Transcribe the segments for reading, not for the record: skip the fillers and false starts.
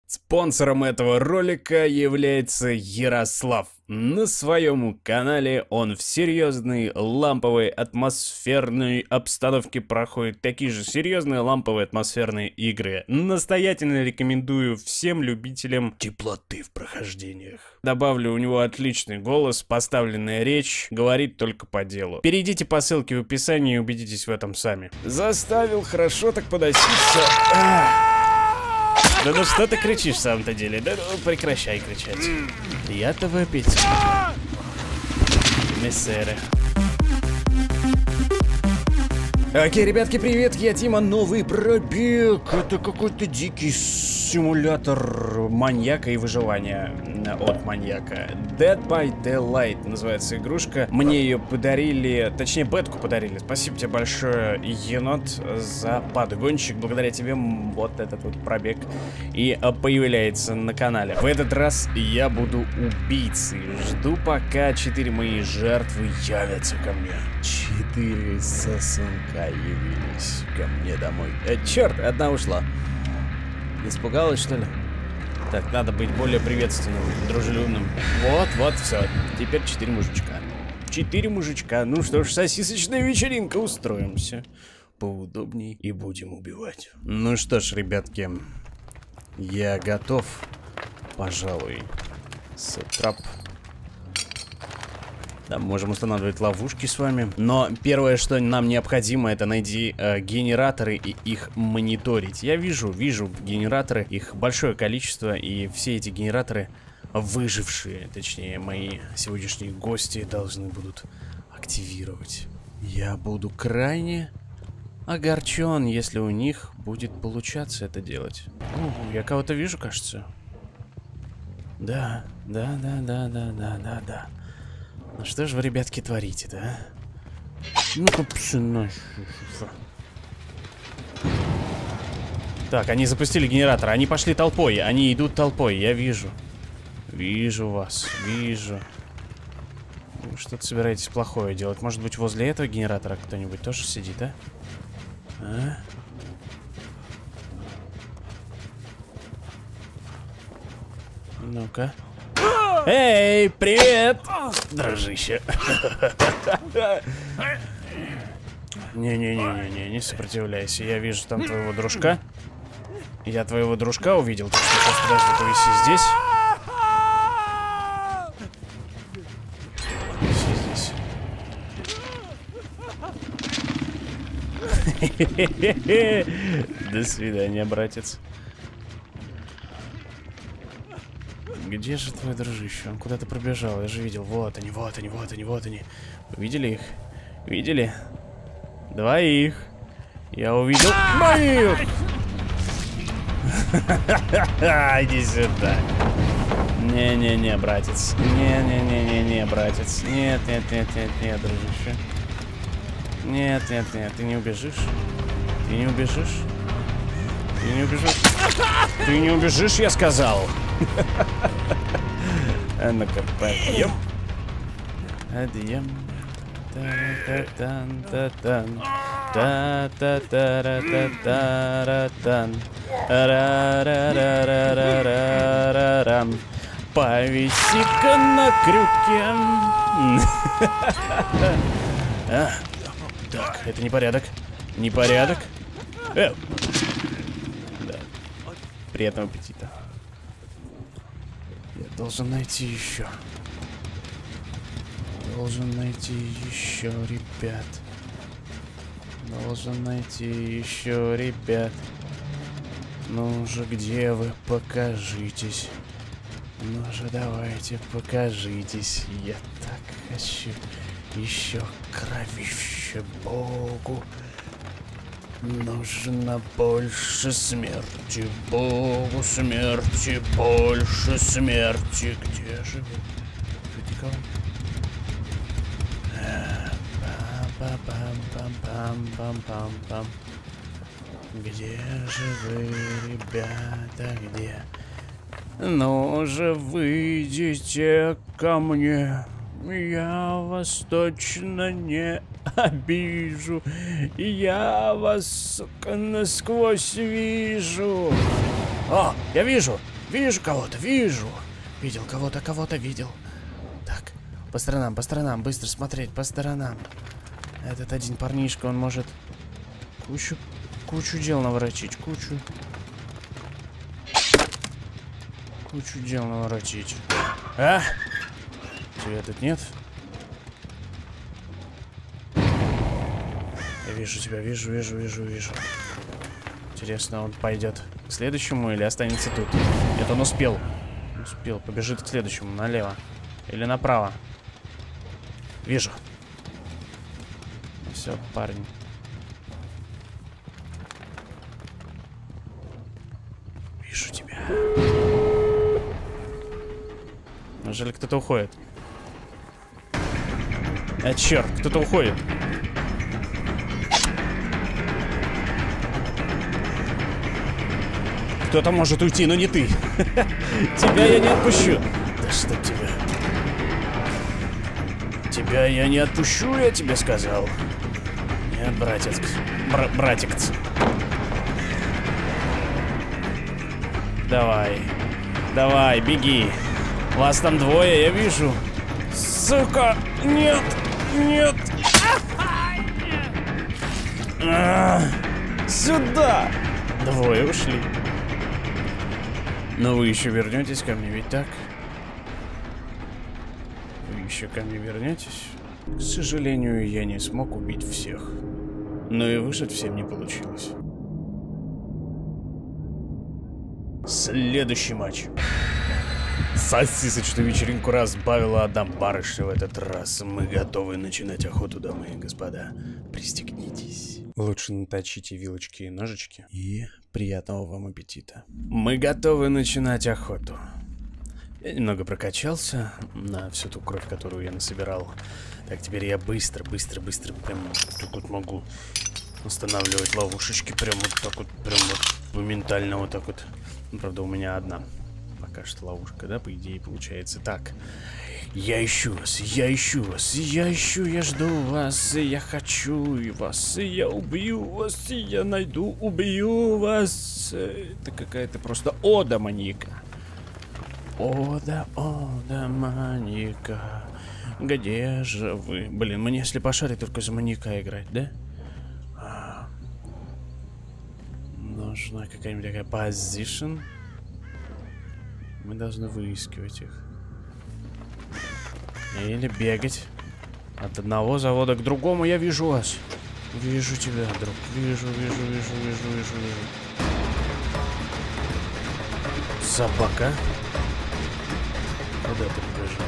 Спонсором этого ролика является Ярослав. На своем канале он в серьезной ламповой атмосферной обстановке проходит такие же серьезные ламповые атмосферные игры. Настоятельно рекомендую всем любителям теплоты в прохождениях. Добавлю, у него отличный голос, поставленная речь, говорит только по делу. Перейдите по ссылке в описании и убедитесь в этом сами. Заставил хорошо так подоситься. Да ну что ты кричишь в самом-то деле? Да ну прекращай кричать. Приятного аппетита, мессеры. Окей, ребятки, привет, я Дима, новый пробег. Это какой-то дикий симулятор маньяка и выживания от маньяка. Dead by Daylight называется игрушка. Мне ее подарили, точнее бетку подарили. Спасибо тебе большое, енот, за подгончик. Благодаря тебе вот этот вот пробег и появляется на канале. В этот раз я буду убийцей. Жду, пока 4 мои жертвы явятся ко мне. 4 сосунка явились ко мне домой. Черт, одна ушла. Испугалась, что ли? Так, надо быть более приветственным, дружелюбным. Вот, все. Теперь 4 мужичка. 4 мужичка. Ну что ж, сосисочная вечеринка. Устроимся поудобней и будем убивать. Ну что ж, ребятки, я готов, пожалуй. Сетрап. Да, можем устанавливать ловушки с вами. Но первое, что нам необходимо, это найти генераторы и их мониторить. Я вижу генераторы, их большое количество, и все эти генераторы выжившие, точнее, мои сегодняшние гости должны будут активировать. Я буду крайне огорчен, если у них будет получаться это делать. Я кого-то вижу, кажется. Да. Ну что же вы, ребятки, творите-то, а? Ну-ка, псина. Так, они запустили генератор. Они пошли толпой. Они идут толпой. Я вижу. Вижу вас. Вижу. Вы что-то собираетесь плохое делать. Может быть, возле этого генератора кто-нибудь тоже сидит, а? А? Ну-ка. Эй, привет, дружище. Не сопротивляйся. Я вижу там твоего дружка. Я твоего дружка увидел, так что сейчас подожди, повиси здесь. До свидания, братец. Где же твой дружище? Он куда-то пробежал, я же видел. Вот они. Вы видели их? Видели? Двоих. Я увидел моих! Иди сюда. Не, братец. Не, братец. Нет, дружище. Нет, ты не убежишь. Ты не убежишь, я сказал. Ну-ка, подъем. Повиси-ка на крюке. Так, это непорядок. Да. Приятного аппетита. Я должен найти еще. Ребят. Ну же, где вы? Покажитесь. Ну же, давайте, покажитесь. Я так хочу еще кровище Богу. Нужно больше смерти, Богу смерти, больше смерти. Где же вы? Тут никого? Пам-пам-пам-пам-пам-пам. Где же вы, ребята, где? Ну же, выйдите ко мне. Я вас точно не обижу. Я вас, сука, насквозь вижу. О, я вижу. Вижу кого-то, вижу. Видел кого-то видел. Так, по сторонам, быстро смотреть, по сторонам. Этот один парнишка, он может кучу дел наворотить, кучу дел наворотить. А? Тебя тут нет? Я вижу тебя, вижу. Интересно, он пойдет к следующему или останется тут? Нет, он успел. Побежит к следующему, налево. Или направо. Вижу. Все, парень. Вижу тебя. Неужели кто-то уходит? Черт, кто-то уходит. Кто-то может уйти, но не ты. Тебя я не отпущу. Да что тебя? Тебя я не отпущу, я тебе сказал. Нет, братец. Братикц. Давай, беги. Вас там двое, я вижу. Сука, нет. Сюда. Двое ушли. Но вы еще вернетесь ко мне, ведь так? Вы еще ко мне вернетесь? К сожалению, я не смог убить всех. Но и выжить всем не получилось. Следующий матч. Сосисочную вечеринку разбавила одна барышня в этот раз. Мы готовы начинать охоту, дамы и господа. Пристегнитесь. Лучше наточите вилочки и ножички. И приятного вам аппетита. Мы готовы начинать охоту. Я немного прокачался на всю ту кровь, которую я насобирал. Так, теперь я быстро, прям так вот могу устанавливать ловушечки. Прям вот так вот, прям вот моментально вот так вот. Ну, правда, у меня одна пока что ловушка, да, по идее, получается. Так, я ищу вас, я жду вас, я хочу вас, я убью вас, я найду, убью вас. Это какая-то просто ода маньяка. Ода маньяка. Где же вы? Блин, мне если пошарить только за маньяка играть, да? Нужна какая-нибудь такая позиция. Мы должны выискивать их. Или бегать от одного завода к другому. Я вижу вас. Вижу тебя, друг. Вижу. Собака. Куда ты побежал?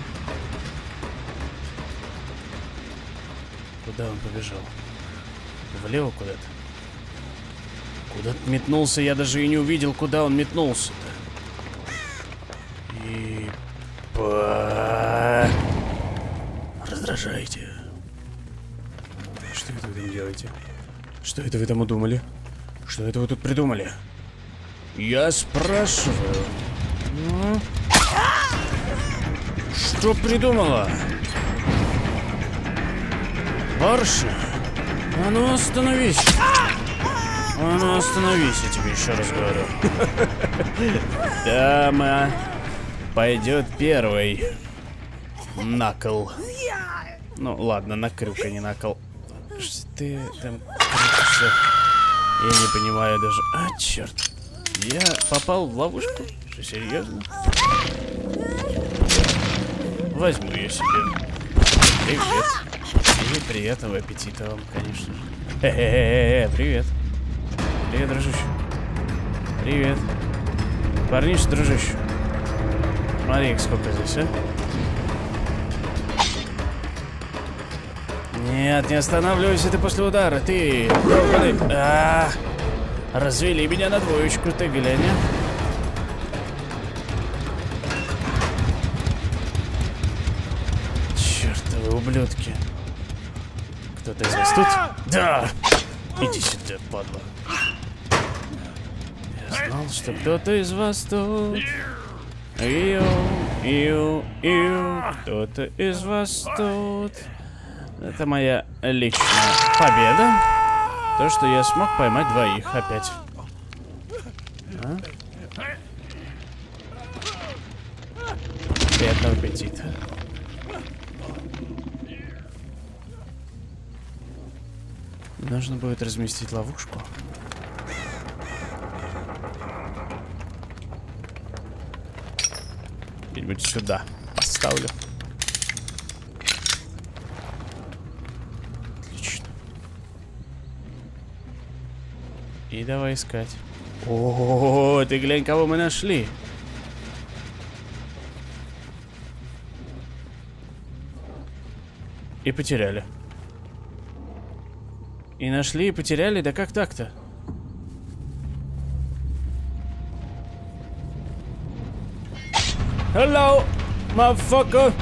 Куда он побежал? Влево куда-то? Куда-то метнулся, я даже и не увидел, куда он метнулся-то. И... раздражаете. Что это вы там делаете? Что это вы там удумали? Что это вы тут придумали? Я спрашиваю. Что придумала? Барышня? А ну остановись. А ну остановись, я тебе еще раз говорю. Дама пойдет первой. Накол. Ну ладно, накрылка, не накол. Что ты там крутишься? Я не понимаю даже. А, черт. Я попал в ловушку? Что, серьезно? Возьму ее себе. Привет. И приятного аппетита вам, конечно же. Привет. Привет, дружище. Привет. Парниша, дружище. Смотри, сколько здесь, а? Нет, не останавливайся ты после удара, ты. Развели меня на двоечку, ты глянь. Чертовы ублюдки. Кто-то из вас тут? Да! Иди сюда, падла. Я знал, что кто-то из вас тут. Кто-то из вас тут. Это моя личная победа. То, что я смог поймать двоих опять. Приятного аппетита. Нужно будет разместить ловушку. Где-нибудь сюда поставлю. Отлично. И давай искать. О, ты глянь, кого мы нашли. И потеряли. И нашли, и потеряли? Да как так-то? Hello, motherfucker!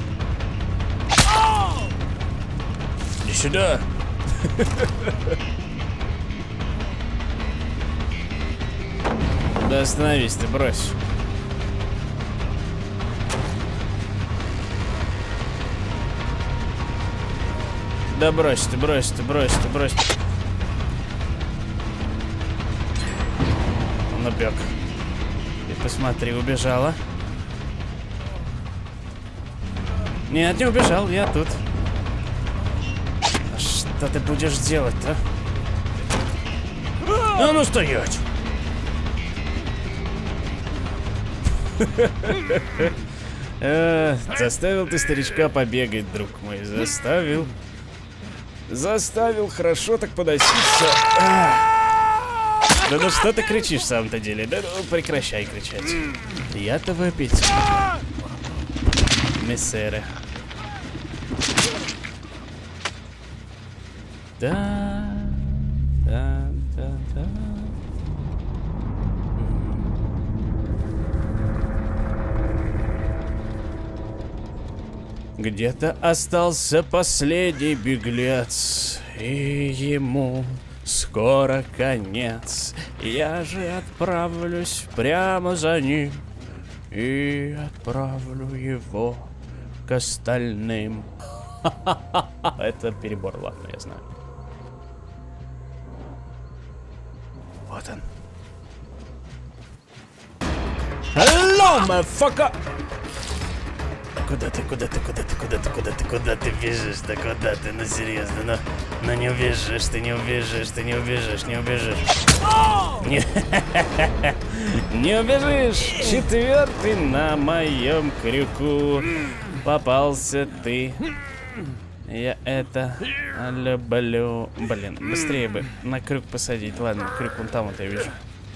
Иди сюда! Да остановись ты, брось. Да брось ты, брось ты, брось ты, брось ты. Он убег. Ты посмотри, убежала. Нет, не убежал, я тут. А что ты будешь делать-то? А ну стоять! Заставил ты старичка побегать, друг мой, заставил. Заставил хорошо так подоситься. Да ну что ты кричишь в самом-то деле? Да ну прекращай кричать. Я-то аппетит. Мессеры. Да. Где-то остался последний беглец, и ему скоро конец. Я же отправлюсь прямо за ним и отправлю его к остальным. Это перебор, ладно, я знаю. Вот он. Hello, motherfucker! Куда ты бежишь, да куда ты, ну серьезно, ну не убежишь, ты не убежишь. Не убежишь, четвертый на моем крюку попался ты. Я это люблю. Блин, быстрее бы на крюк посадить. Ладно, крюк вон там вот я вижу.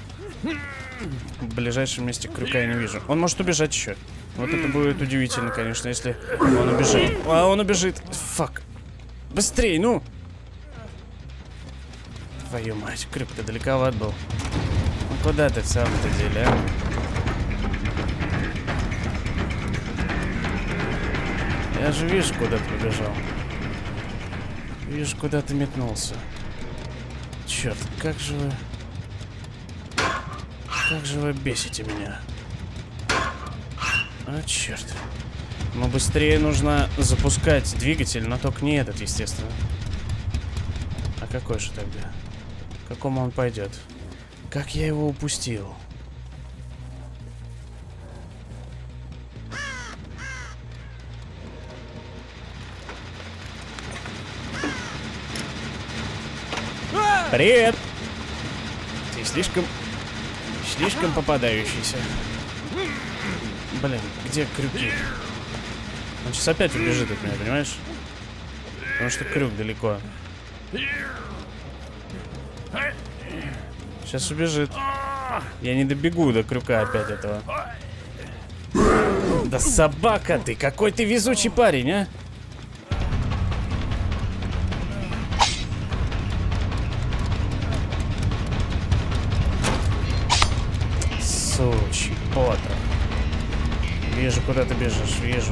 В ближайшем месте крюка я не вижу. Он может убежать еще. Вот это будет удивительно, конечно, если он убежит. А он убежит. Фак. Быстрей, ну. Твою мать, крюк-то далековат был. Ну куда ты в самом-то деле, а? Я же вижу, куда ты побежал. Вижу, куда ты метнулся. Черт, как же вы... Как же вы бесите меня. А, черт. Ну, быстрее нужно запускать двигатель, но только не этот, естественно. А какой же тогда? К какому он пойдет? Как я его упустил? Привет! Ты слишком попадающийся. Блин, где крюки? Он сейчас опять убежит от меня, понимаешь? Потому что крюк далеко. Сейчас убежит. Я не добегу до крюка опять этого. Да собака ты! Какой ты везучий парень, а! Сучий Поттер. Вижу, куда ты бежишь, вижу.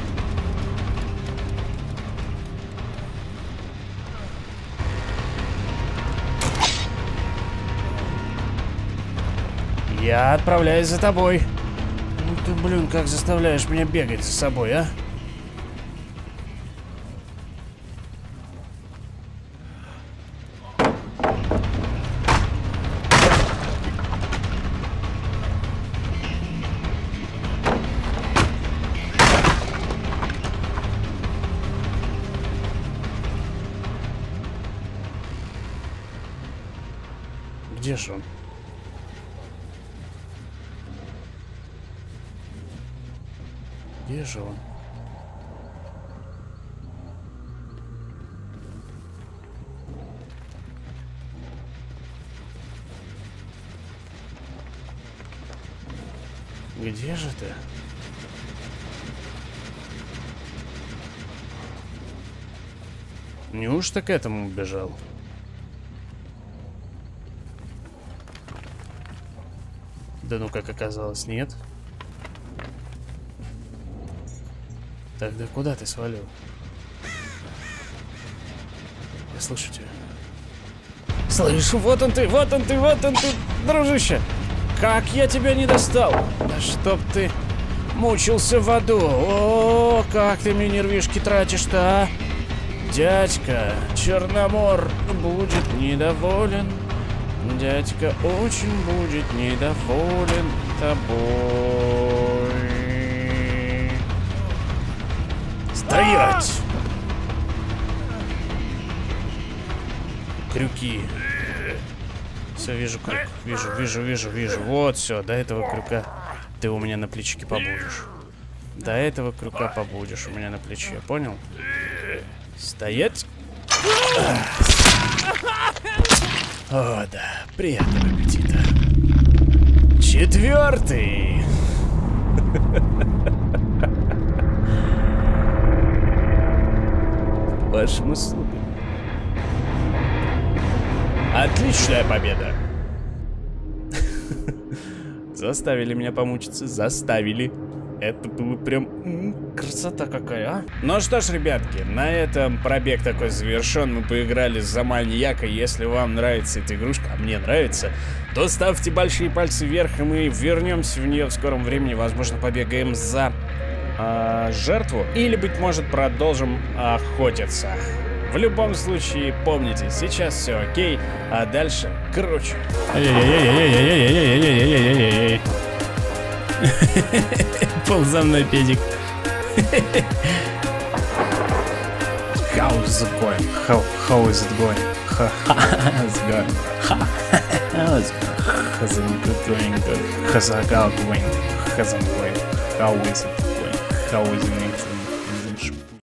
Я отправляюсь за тобой. Ну ты, блин, как заставляешь меня бегать за собой, а? Где же он? Где же он? Где же ты? Неужто к этому убежал? Да ну, как оказалось, нет. Тогда куда ты свалил? Я слышу тебя. Слышу, вот он ты, вот он ты, вот он ты, дружище! Как я тебя не достал? Да чтоб ты мучился в аду. О, как ты мне нервишки тратишь-то, а? Дядька Черномор будет недоволен. Дядька очень будет недоволен тобой. Стоять! Крюки. Все, вижу крюк. Вижу. Вот все, до этого крюка ты у меня на плечике побудешь. До этого крюка побудешь у меня на плече, понял? Стоять! О, да, приятного аппетита. 4-й! Вашим услугам. Отличная победа! Заставили меня помучиться, заставили. Это было прям красота какая, а? Ну что ж, ребятки, на этом пробег такой завершен. Мы поиграли за маньяка. Если вам нравится эта игрушка, а мне нравится, то ставьте большие пальцы вверх, и мы вернемся в нее в скором времени. Возможно, побегаем за жертву. Или, быть может, продолжим охотиться. В любом случае, помните, сейчас все окей, а дальше круче. Пол за мной, педик. How is it going? How is it going? How's it going? How's it going? How's it going? How is it going? How is it going? How is it going?